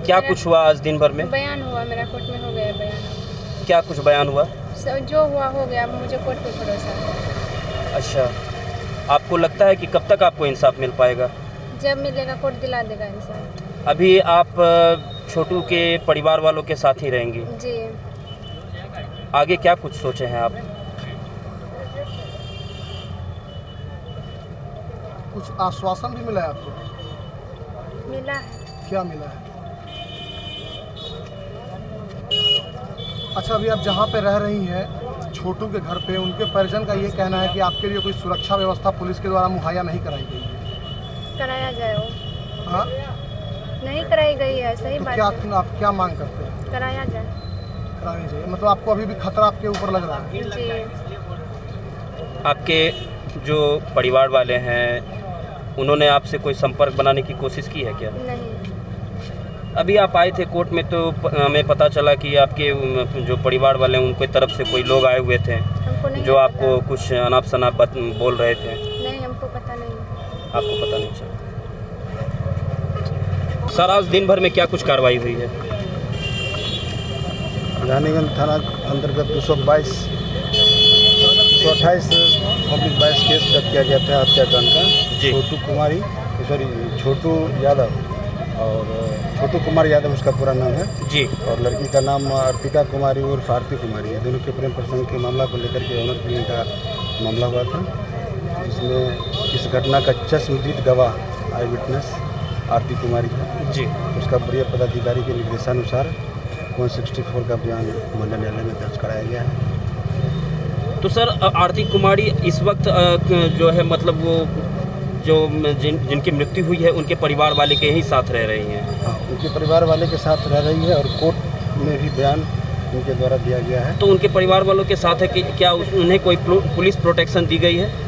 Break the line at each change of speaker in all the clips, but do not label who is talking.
क्या कुछ हुआ आज दिन भर में?
बयान हुआ, मेरा कोर्ट में हो गया बयान।
क्या कुछ बयान हुआ?
जो हुआ हो गया, मुझे कोर्ट पे भरोसा है।
अच्छा, आपको लगता है कि कब तक आपको इंसाफ मिल पाएगा?
जब मिलेगा कोर्ट दिला देगा इंसाफ।
अभी आप छोटू के परिवार वालों के साथ ही रहेंगी?
जी।
आगे क्या कुछ सोचे हैं आप?
कुछ आश्वासन भी मिला है आपको?
मिला है।
क्या मिला है? अच्छा, अभी आप जहाँ पे रह रही हैं छोटू के घर पे, उनके परिजन का ये कहना है कि आपके लिए कोई सुरक्षा व्यवस्था पुलिस के द्वारा मुहैया नहीं कराई गई है।
कराया जाए वो।
हाँ,
नहीं कराई गई है, सही
तो
बात
क्या
है।
आप क्या मांग करते हैं?
कराया जाए।
करानी चाहिए। मतलब आपको अभी भी खतरा आपके ऊपर लग रहा है?
जी।
आपके जो परिवार वाले हैं उन्होंने आपसे कोई संपर्क बनाने की कोशिश की है क्या?
नहीं।
अभी आप आए थे कोर्ट में तो हमें पता चला कि आपके जो परिवार वाले हैं उनके तरफ से कोई लोग आए हुए थे
हमको नहीं
जो
पता।
आपको कुछ अनाप शनाप बोल रहे थे।
नहीं, हमको पता नहीं।
आपको पता नहीं चला? सर, आज दिन भर में क्या कुछ कार्रवाई हुई है?
रानीगंज थाना अंतर्गत 222 228 पब्लिक 22 केस दर्ज किया गया था हत्याकांड का।
जी।
छोटू यादव और छोटू कुमार यादव उसका पूरा नाम है
जी।
और लड़की का नाम अर्पिता कुमारी उर्फ आरती कुमारी है। दोनों के प्रेम प्रसंग के मामला को लेकर के ऑनर किलिंग का मामला हुआ था, जिसमें इस घटना का चश्मदीद गवाह आई विटनेस आरती कुमारी है
जी।
उसका वरीय पदाधिकारी के निर्देशानुसार 164 का बयान मंडल न्यायालय में दर्ज कराया गया है।
तो सर, आरती कुमारी इस वक्त जो है मतलब वो जो जिनकी मृत्यु हुई है उनके परिवार वाले के ही साथ रह रही हैं?
हाँ, उनके परिवार वाले के साथ रह रही है और कोर्ट में भी बयान उनके द्वारा दिया गया है।
तो उनके परिवार वालों के साथ है कि क्या उन्हें कोई पुलिस प्रोटेक्शन दी गई है?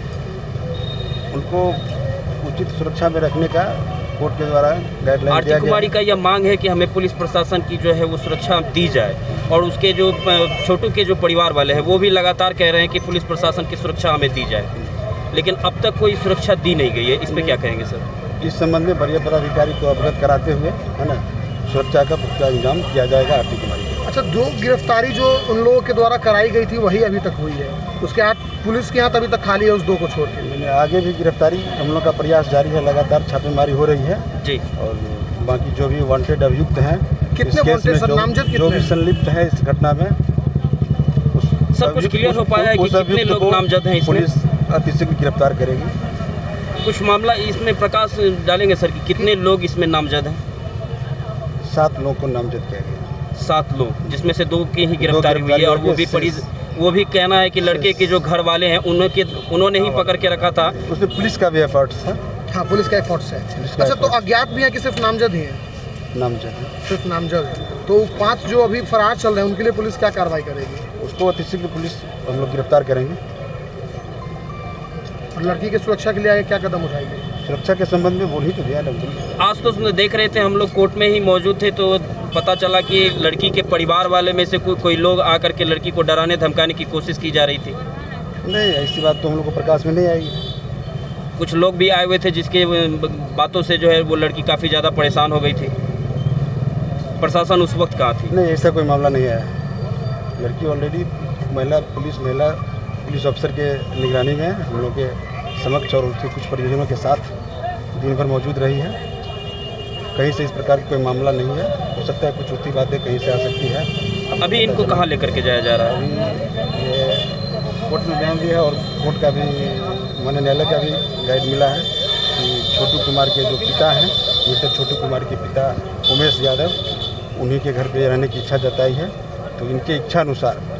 उनको उचित सुरक्षा में रखने का कोर्ट के द्वारा गाइडलाइन दिया
आरती
गया
कुमारी का यह मांग है कि हमें पुलिस प्रशासन की जो है वो सुरक्षा दी जाए और उसके जो छोटू के जो परिवार वाले हैं वो भी लगातार कह रहे हैं कि पुलिस प्रशासन की सुरक्षा हमें दी जाए, लेकिन अब तक कोई सुरक्षा दी नहीं गई है। इस पर क्या कहेंगे सर?
इस संबंध में वरीय पदाधिकारी को अवगत कराते हुए है ना सुरक्षा का पुख्ता इंतजाम किया जाएगा आरती कुमारी को।
अच्छा, जो गिरफ्तारी जो उन लोगों के द्वारा कराई गई थी वही अभी तक हुई है? उसके हाथ पुलिस के हाथ अभी तक खाली है उस दो को छोड़ के?
आगे भी गिरफ्तारी हम लोग का प्रयास जारी है, लगातार छापेमारी हो रही है
जी।
और बाकी जो भी वांटेड अभियुक्त हैं
कितने वांटेड सर, नामजद
जो भी संलिप्त है इस घटना में
सर कुछ क्लियर हो पाया है कि कितने लोग नामजद हैं इसमें?
पुलिस अतिशीघ्र गिरफ्तार करेगी।
कुछ मामला इसमें प्रकाश डालेंगे सर कि कितने लोग इसमें नामजद हैं?
7 लोगों को नामजद किया गया।
7 लोग, जिसमें से 2 की ही गिरफ्तारी हुई है और वो भी कहना है कि लड़के के जो घर वाले हैं उन्होंने ही पकड़ के रखा था।
उसमें पुलिस का भी एफर्ट्स है।
हाँ, पुलिस का एफर्ट्स है। अच्छा, तो अज्ञात भी है कि सिर्फ नामजद ही है?
नामजद है,
सिर्फ नामजद है। तो 5 जो अभी फरार चल रहे हैं उनके लिए पुलिस क्या कार्रवाई करेगी?
उसको अतिशीघ्र पुलिस हम लोग गिरफ्तार करेंगे।
और लड़की की सुरक्षा के लिए आगे क्या कदम उठाएंगे?
सुरक्षा के संबंध में बोल ही तो दिया डॉक्टर।
आज तो देख रहे थे हम लोग कोर्ट में ही मौजूद थे तो पता चला कि लड़की के परिवार वाले में से कोई लोग आकर के लड़की को डराने धमकाने की कोशिश की जा रही थी।
नहीं, ऐसी बात तो हम लोग को प्रकाश में नहीं आई।
कुछ लोग भी आए हुए थे जिसके बातों से जो है वो लड़की काफ़ी ज़्यादा परेशान हो गई थी। प्रशासन उस वक्त कहाँ थी?
नहीं, ऐसा कोई मामला नहीं आया। लड़की ऑलरेडी महिला पुलिस अफसर के निगरानी में हम लोग के समक्ष और उसके कुछ परिजनों के साथ दिन भर मौजूद रही है। कहीं से इस प्रकार की कोई मामला नहीं है। हो सकता है कुछ होती बातें कहीं से आ सकती है।
अभी इनको कहाँ लेकर के जाया जा रहा है?
अभी ये कोर्ट में बयान दिया है और कोर्ट का भी माननीय न्यायालय का भी गाइड मिला है कि छोटू कुमार के जो पिता हैं, मृतक छोटू कुमार के पिता उमेश यादव, उन्हीं के घर पे रहने की इच्छा जताई है। तो इनके इच्छा अनुसार